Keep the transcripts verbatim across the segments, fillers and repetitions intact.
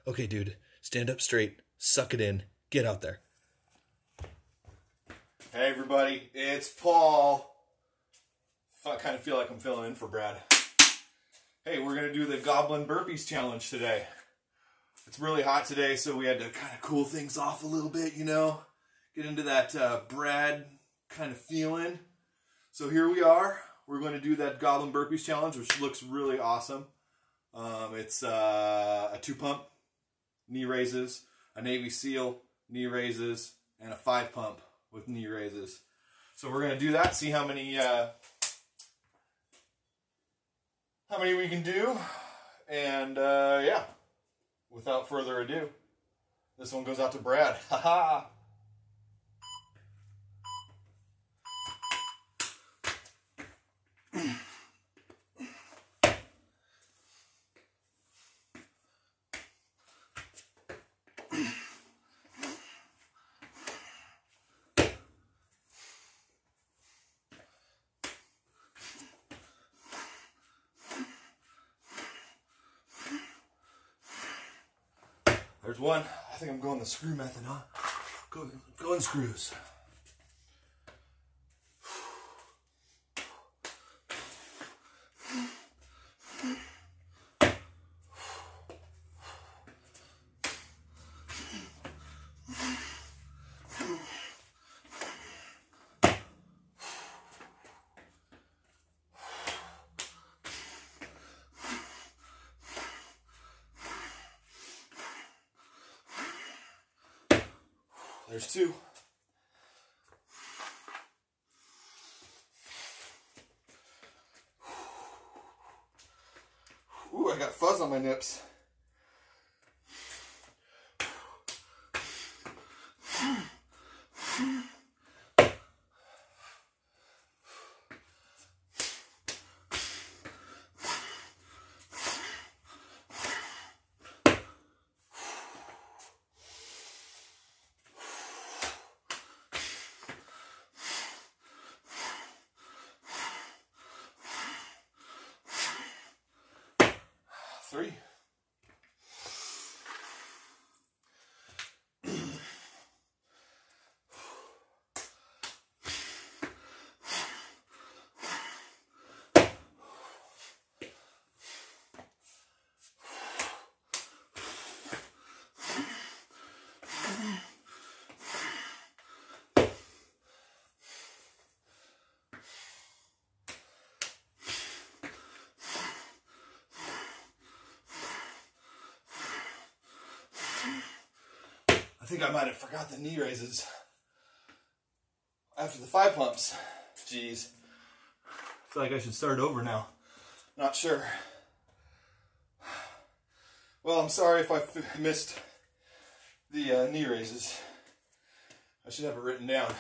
Okay, dude, stand up straight, suck it in, get out there. Hey everybody, it's Paul. I kind of feel like I'm filling in for Brad. Hey, we're going to do the Goblin Burpees Challenge today. It's really hot today, so we had to kind of cool things off a little bit, you know? Get into that uh, Brad kind of feeling. So here we are. We're going to do that Goblin Burpees Challenge, which looks really awesome. Um, it's uh, a two pump, knee raises, a Navy SEAL, knee raises, and a five pump with knee raises. So we're going to do that, see how many uh, how many we can do. And uh, yeah, without further ado, this one goes out to Brad. Haha. There's one. I think I'm going the screw method, huh? Go, go in screws. There's two. Ooh, I got fuzz on my nips. Three. I think I might have forgot the knee raises after the five pumps. Jeez. I feel like I should start over now. Not sure. Well, I'm sorry if I f missed the uh, knee raises. I should have it written down.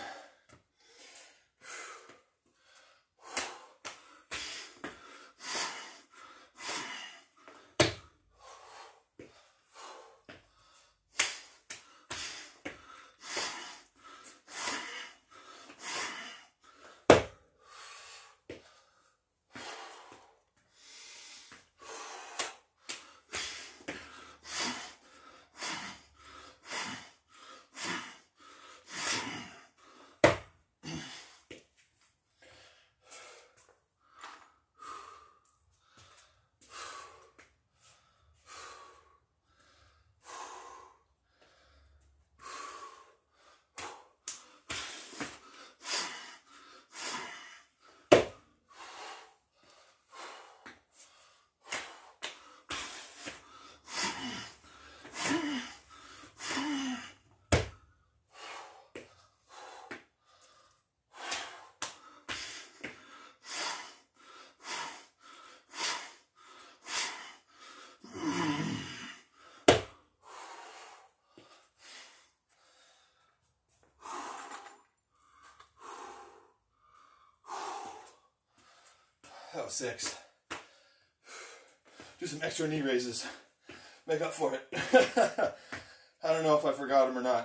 That was six. Do some extra knee raises. Make up for it. I don't know if I forgot them or not.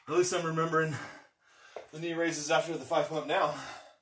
At least I'm remembering the knee raises after the five pump now.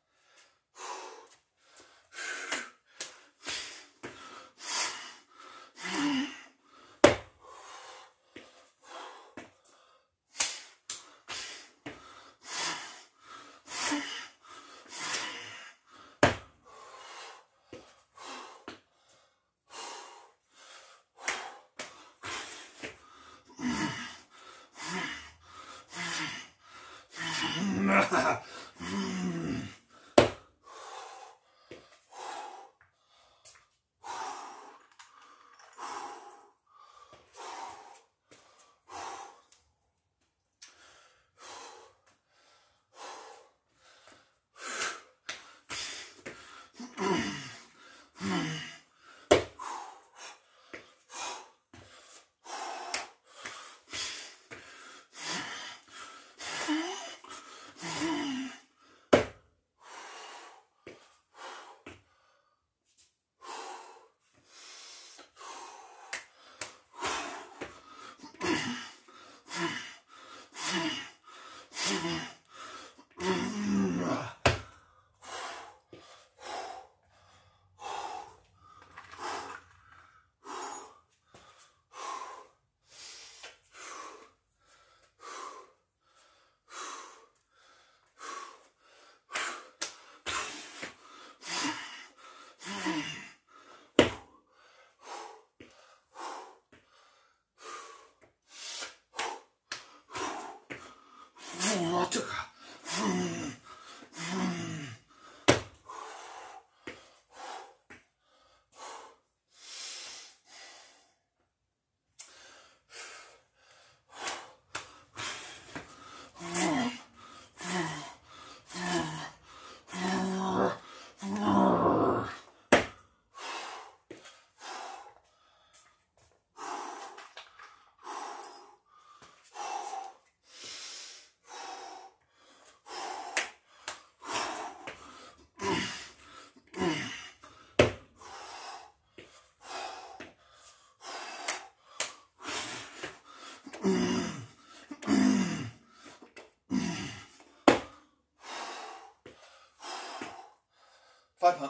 Five pump.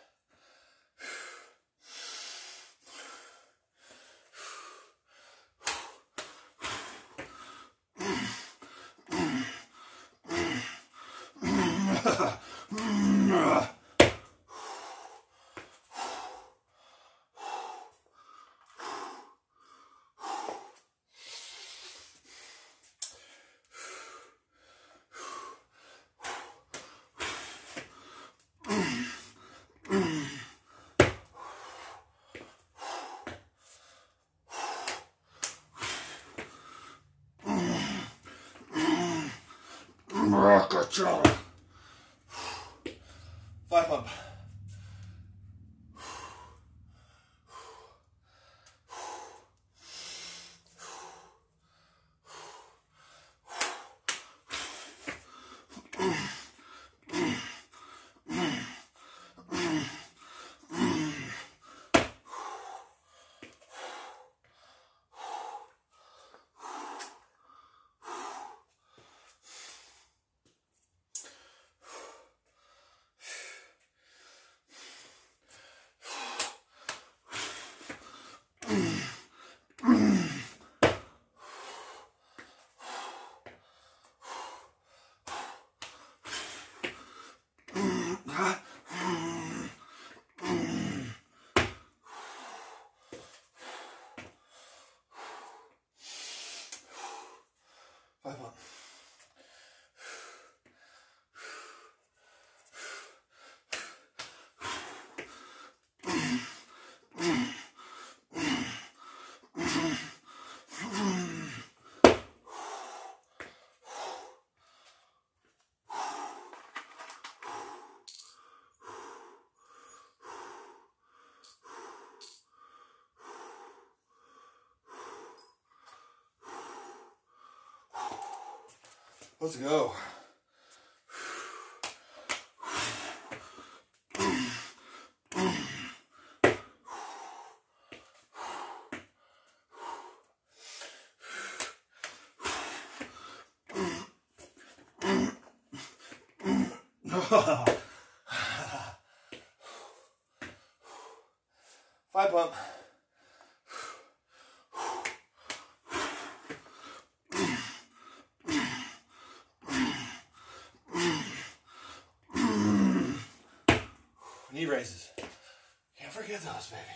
Five pump. Five pump. Let's go. Five pump. Knee raises. Can't forget those, baby.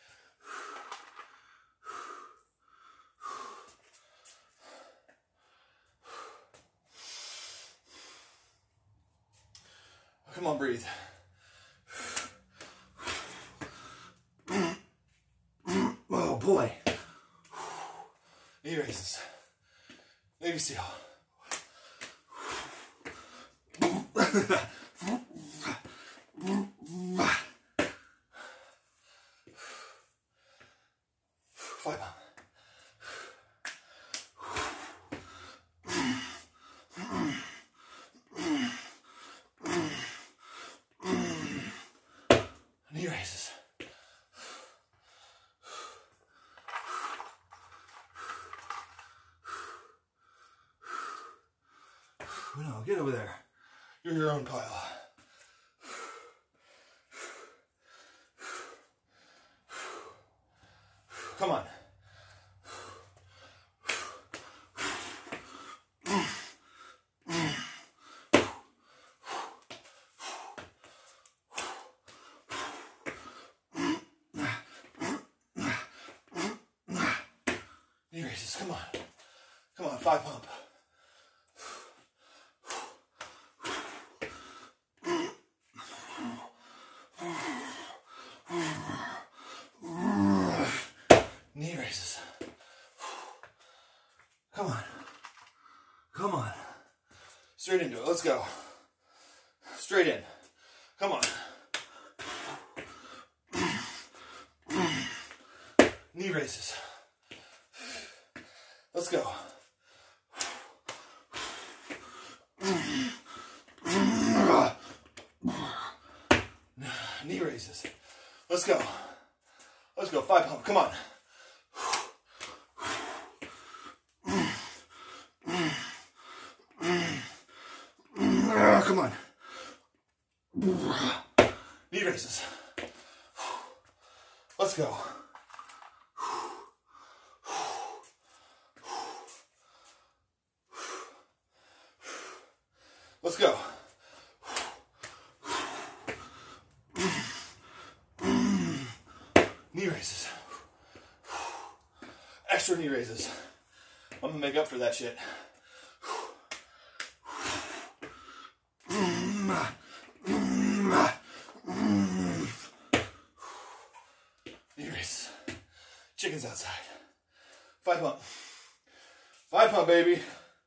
Come on, breathe. Oh boy. Knee raises. Navy SEAL. Five pump. Knee raises. No, get over there. You're your own pile. Come on. Knee raises, come on. Come on, five pump. Knee raises. Come on. Come on. Straight into it. Let's go. Straight in. Come on. Knee raises. Let's go. Knee raises. Let's go. Let's go. Five pump. Come on. Come on. Knee raises. Let's go. Let's go. Knee raises. Extra knee raises. I'm gonna make up for that shit. Knee raises. Chickens outside. Five pump. Five pump, baby.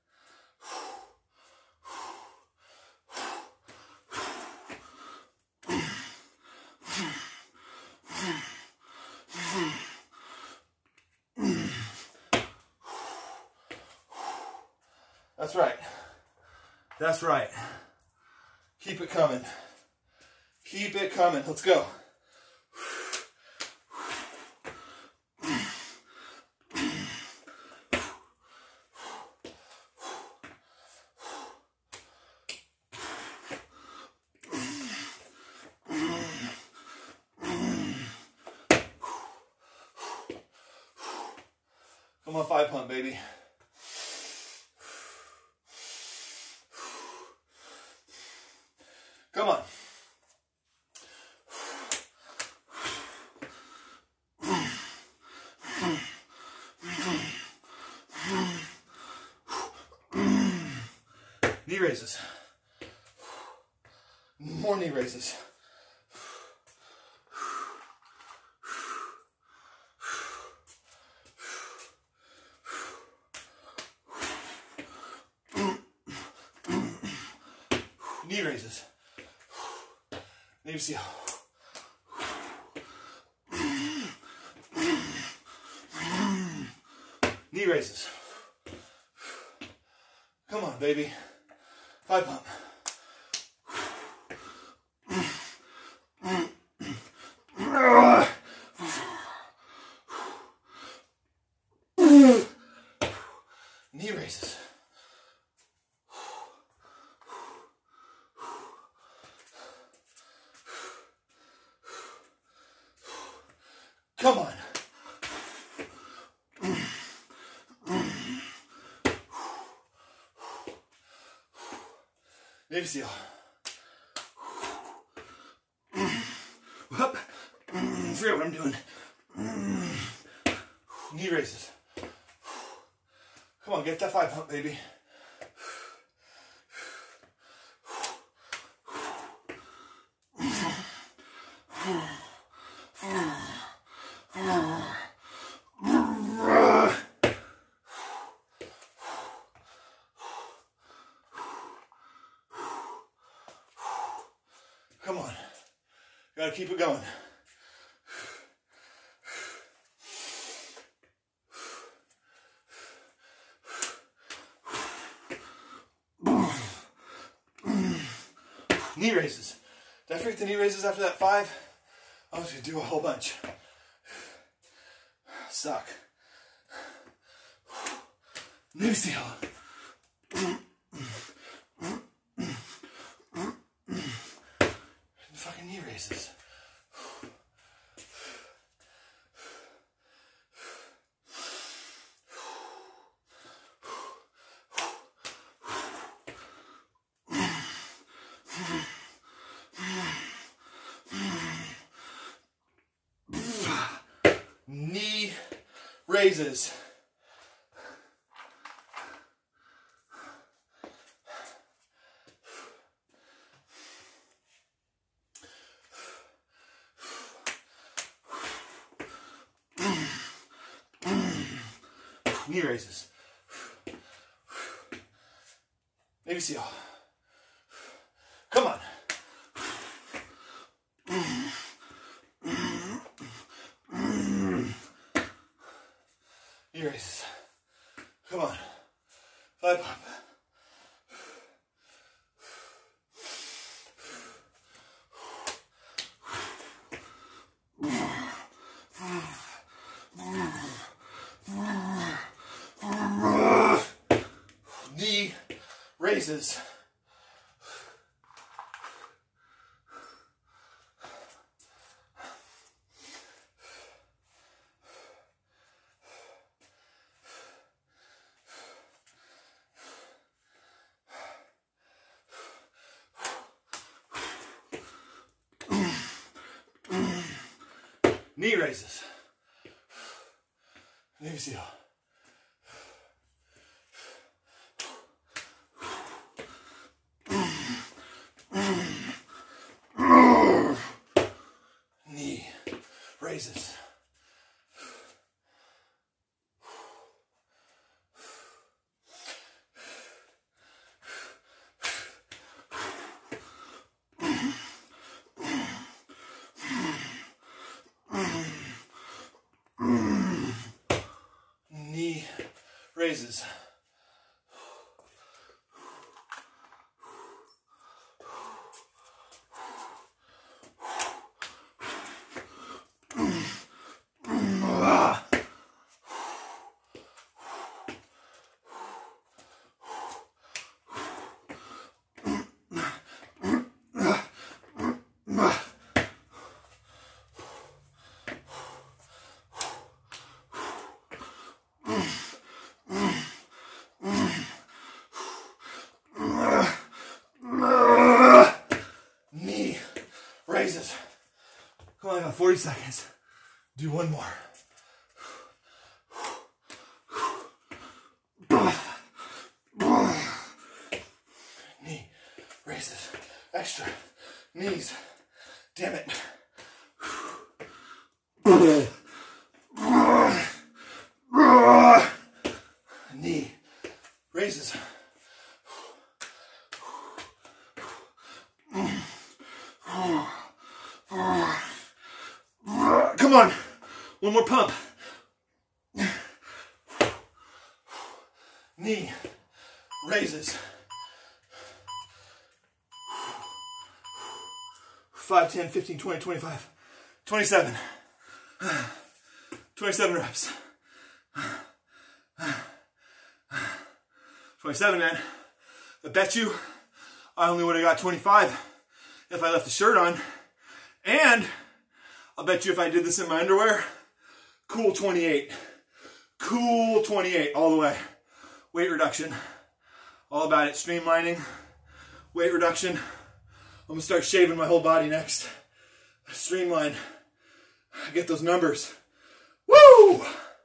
That's right. That's right. Keep it coming. Keep it coming. Let's go. Come on, five pump, baby. Come on. Knee raises. More knee raises. Knee raises. Navy SEAL. Knee raises. Come on, baby. Five pump. Knee raises. Navy SEAL. Whoop. Forget what I'm doing. Knee raises. Come on, get that five pump, baby. Come on. Gotta keep it going. Knee raises. Did I forget the knee raises after that five? I was gonna do a whole bunch. Suck. Navy SEAL. Fucking knee raises. Knee raises. Knee raises. Navy SEAL. Come on. Knee raises. Come on. Five pump. Knee raises. Knee raises. Navy SEAL. Knee raises. Knee raises. Knee raises. Come on, I got forty seconds. Do one more. Knee raises. Extra. Knees. Damn it. Knee raises. Come on. One more pump. Knee raises. five, ten, fifteen, twenty, twenty-five, twenty-seven. twenty-seven reps. twenty-seven, man. I bet you I only would have got twenty-five if I left the shirt on. And I'll bet you if I did this in my underwear, cool twenty-eight. Cool twenty-eight all the way. Weight reduction. All about it. Streamlining. weight reduction. I'm gonna start shaving my whole body next. Streamline. Get those numbers. Woo!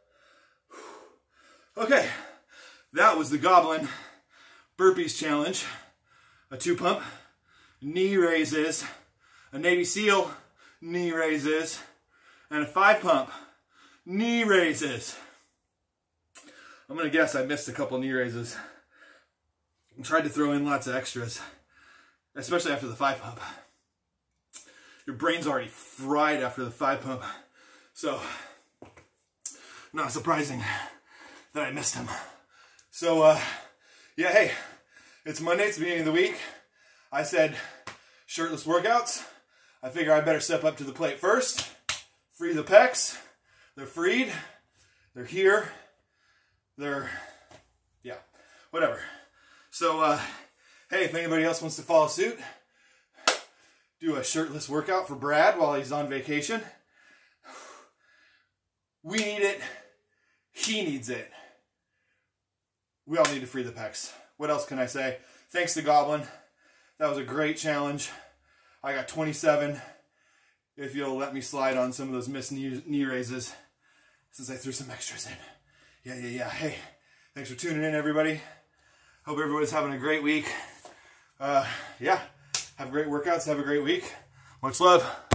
Okay, that was the Goblin Burpees Challenge. A two pump, knee raises, a Navy SEAL knee raises, and a five pump knee raises. I'm gonna guess I missed a couple knee raises. I tried to throw in lots of extras, especially after the five pump. Your brain's already fried after the five pump, so not surprising that I missed them. So, uh, yeah, hey, it's Monday, it's the beginning of the week. I said shirtless workouts. I figure I better step up to the plate first, free the pecs. They're freed, they're here, they're, yeah, whatever. So, uh, hey, if anybody else wants to follow suit, do a shirtless workout for Brad while he's on vacation. We need it. He needs it. We all need to free the pecs. What else can I say? Thanks to Goblin. That was a great challenge. I got twenty-seven. If you'll let me slide on some of those missed knee, knee raises since I threw some extras in. Yeah, yeah, yeah. Hey, thanks for tuning in, everybody. Hope everybody's having a great week. Uh, yeah, have great workouts. Have a great week. Much love.